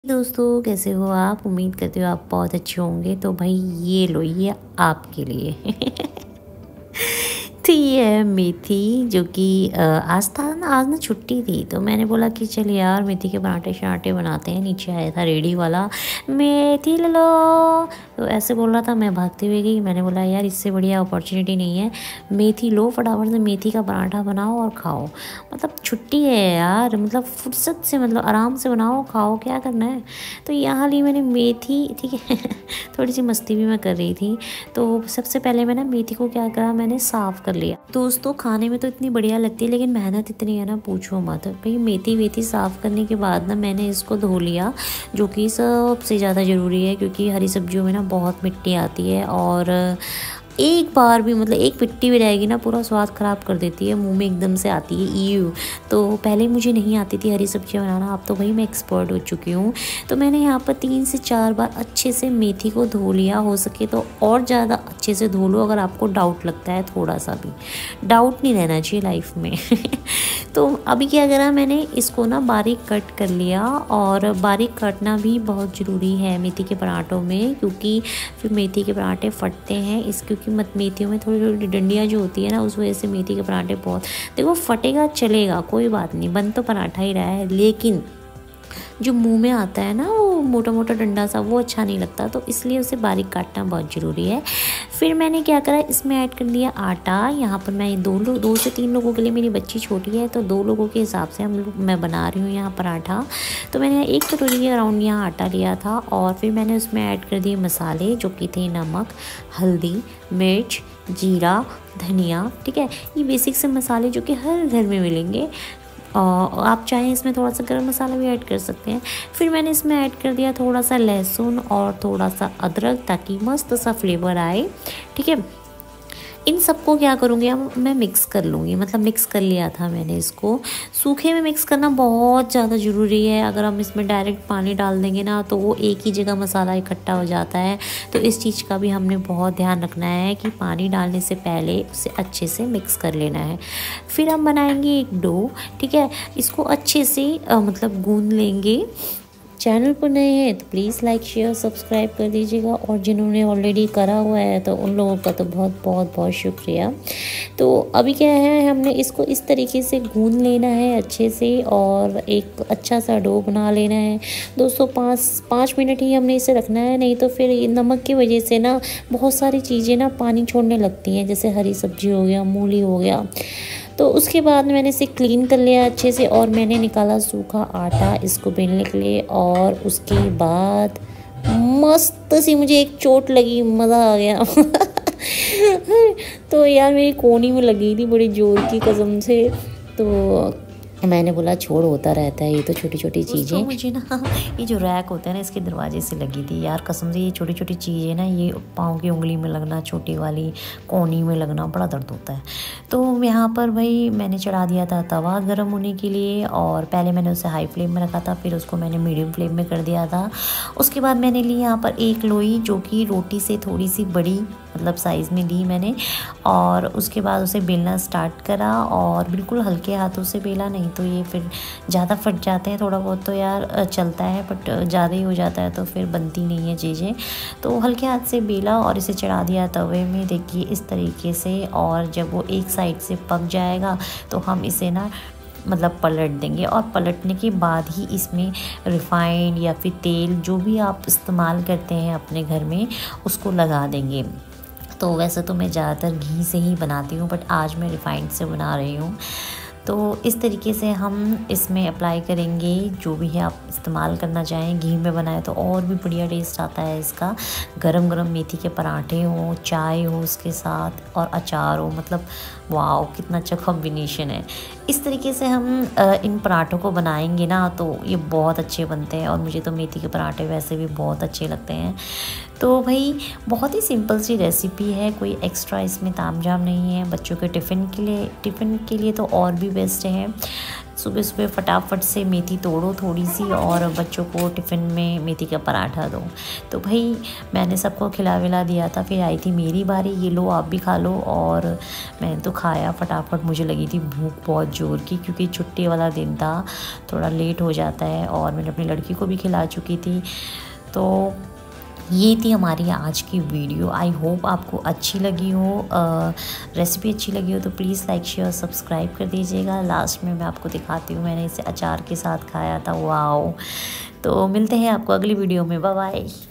दोस्तों, कैसे हो आप? उम्मीद करती हूँ आप बहुत अच्छे होंगे। तो भाई ये लो, ये आपके लिए तो ये है मेथी, जो कि आज ना छुट्टी थी, तो मैंने बोला कि चल यार मेथी के पराठे शराठे बनाते हैं। नीचे आया था रेडी वाला, मेथी ले लो, तो ऐसे बोल रहा था। मैं भागते हुए गई, मैंने बोला यार इससे बढ़िया अपॉर्चुनिटी नहीं है, मेथी लो, फटाफट से मेथी का पराठा बनाओ और खाओ। मतलब छुट्टी है यार, मतलब फुर्सत से, मतलब आराम से बनाओ खाओ, क्या करना है। तो यहाँ ली मैंने मेथी, ठीक है थोड़ी सी मस्ती भी मैं कर रही थी। तो सबसे पहले मैंने मेथी को क्या करा, मैंने साफ़ कर लिया। दोस्तों खाने में तो इतनी बढ़िया लगती है, लेकिन मेहनत इतनी है ना, पूछो मत भाई। मेथी वेथी साफ़ करने के बाद ना मैंने इसको धो लिया, जो कि सबसे ज़्यादा ज़रूरी है, क्योंकि हरी सब्जियों में ना बहुत मिट्टी आती है, और एक बार भी, मतलब एक मिट्टी भी रहेगी ना, पूरा स्वाद ख़राब कर देती है, मुंह में एकदम से आती है ईव। तो पहले मुझे नहीं आती थी हरी सब्जियां बनाना, अब तो भाई मैं एक्सपर्ट हो चुकी हूँ। तो मैंने यहाँ पर 3 से 4 बार अच्छे से मेथी को धो लिया, हो सके तो और ज़्यादा अच्छे से धो लो, अगर आपको डाउट लगता है, थोड़ा सा भी डाउट नहीं रहना चाहिए लाइफ में तो अभी क्या करा, मैंने इसको ना बारीक कट कर लिया, और बारीक काटना भी बहुत ज़रूरी है मेथी के पराठों में, क्योंकि फिर मेथी के पराठे फटते हैं क्योंकि मेथियों में थोड़ी थोड़ी डंडियाँ जो होती है ना, उस वजह से मेथी के पराठे बहुत, देखो फटेगा चलेगा, कोई बात नहीं, बन तो पराठा ही रहा है, लेकिन जो मुंह में आता है ना वो मोटा मोटा डंडा सा, वो अच्छा नहीं लगता, तो इसलिए उसे बारीक काटना बहुत ज़रूरी है। फिर मैंने क्या करा, इसमें ऐड कर दिया आटा। यहाँ पर मैं 2 से 3 लोगों के लिए, मेरी बच्ची छोटी है, तो 2 लोगों के हिसाब से मैं बना रही हूँ यहाँ पराठा। तो मैंने 1 कटोरी के अराउंड यहाँ आटा लिया था, और फिर मैंने उसमें ऐड कर दिए मसाले, जो कि थे नमक, हल्दी, मिर्च, जीरा, धनिया, ठीक है। ये बेसिक से मसाले जो कि हर घर में मिलेंगे, आप चाहें इसमें थोड़ा सा गरम मसाला भी ऐड कर सकते हैं। फिर मैंने इसमें ऐड कर दिया थोड़ा सा लहसुन और थोड़ा सा अदरक, ताकि मस्त सा फ्लेवर आए, ठीक है। इन सबको क्या करूँगी, अब मैं मिक्स कर लूँगी, मतलब मिक्स कर लिया था मैंने इसको। सूखे में मिक्स करना बहुत ज़्यादा ज़रूरी है, अगर हम इसमें डायरेक्ट पानी डाल देंगे ना, तो वो एक ही जगह मसाला इकट्ठा हो जाता है। तो इस चीज़ का भी हमने बहुत ध्यान रखना है कि पानी डालने से पहले उसे अच्छे से मिक्स कर लेना है। फिर हम बनाएंगे एक डो, ठीक है। इसको अच्छे से मतलब गूँध लेंगे। चैनल पर नए हैं तो प्लीज़ लाइक शेयर सब्सक्राइब कर दीजिएगा, और जिन्होंने ऑलरेडी करा हुआ है तो उन लोगों का तो बहुत बहुत बहुत शुक्रिया। तो अभी क्या है, हमने इसको इस तरीके से गूंद लेना है अच्छे से, और एक अच्छा सा डो बना लेना है। दोस्तों 5 मिनट ही हमने इसे रखना है, नहीं तो फिर नमक की वजह से ना बहुत सारी चीज़ें ना पानी छोड़ने लगती हैं, जैसे हरी सब्जी हो गया, मूली हो गया। तो उसके बाद मैंने इसे क्लीन कर लिया अच्छे से, और मैंने निकाला सूखा आटा इसको बेलने के लिए, और उसके बाद मस्त सी मुझे एक चोट लगी, मज़ा आ गया तो यार मेरी कोहनी में लगी थी बड़ी जोर की, कसम से। तो मैंने बोला छोड़, होता रहता है, ये तो छोटी छोटी चीज़ें। मुझे ना ये जो रैक होता है ना, इसके दरवाजे से लगी थी यार, कसम से। ये छोटी छोटी चीज़ें ना, ये पाँव की उंगली में लगना, छोटी वाली कोहनी में लगना, बड़ा दर्द होता है। तो यहाँ पर भाई मैंने चढ़ा दिया था तवा गर्म होने के लिए, और पहले मैंने उसे हाई फ्लेम में रखा था, फिर उसको मैंने मीडियम फ्लेम में कर दिया था। उसके बाद मैंने ली यहाँ पर एक लोई, जो कि रोटी से थोड़ी सी बड़ी, मतलब साइज़ में ली मैंने, और उसके बाद उसे बेलना स्टार्ट करा, और बिल्कुल हल्के हाथों से बेला, नहीं तो ये फिर ज़्यादा फट जाते हैं। थोड़ा बहुत तो यार चलता है, बट ज़्यादा ही हो जाता है तो फिर बनती नहीं है चीज़ें। तो हल्के हाथ से बेला और इसे चढ़ा दिया तवे में, देखिए इस तरीके से। और जब वो एक साइड से पक जाएगा तो हम इसे ना मतलब पलट देंगे, और पलटने के बाद ही इसमें रिफाइंड या फिर तेल, जो भी आप इस्तेमाल करते हैं अपने घर में, उसको लगा देंगे। तो वैसे तो मैं ज़्यादातर घी से ही बनाती हूँ, बट आज मैं रिफाइंड से बना रही हूँ। तो इस तरीके से हम इसमें अप्लाई करेंगे, जो भी है आप इस्तेमाल करना चाहें। घी में बनाए तो और भी बढ़िया टेस्ट आता है इसका। गरम गरम मेथी के पराठे हो, चाय हो उसके साथ, और अचार हो, मतलब वाओ कितना अच्छा कॉम्बिनेशन है। इस तरीके से हम इन पराठों को बनाएंगे ना, तो ये बहुत अच्छे बनते हैं, और मुझे तो मेथी के पराठे वैसे भी बहुत अच्छे लगते हैं। तो भाई बहुत ही सिंपल सी रेसिपी है, कोई एक्स्ट्रा इसमें तामझाम नहीं है। बच्चों के टिफ़िन के लिए तो और भी बेस्ट है। सुबह सुबह फटाफट से मेथी तोड़ो थोड़ी सी और बच्चों को टिफ़िन में मेथी का पराठा दो। तो भाई मैंने सबको खिला विला दिया था, फिर आई थी मेरी बारी, ये लो आप भी खा लो। और मैंने तो खाया फटाफट, मुझे लगी थी भूख बहुत ज़ोर की क्योंकि छुट्टी वाला दिन था, थोड़ा लेट हो जाता है और मैंने अपनी लड़की को भी खिला चुकी थी। तो ये थी हमारी आज की वीडियो। आई होप आपको अच्छी लगी हो, रेसिपी अच्छी लगी हो तो प्लीज़ लाइक शेयर सब्सक्राइब कर दीजिएगा। लास्ट में मैं आपको दिखाती हूँ, मैंने इसे अचार के साथ खाया था, वाओ। तो मिलते हैं आपको अगली वीडियो में, बाय बाय।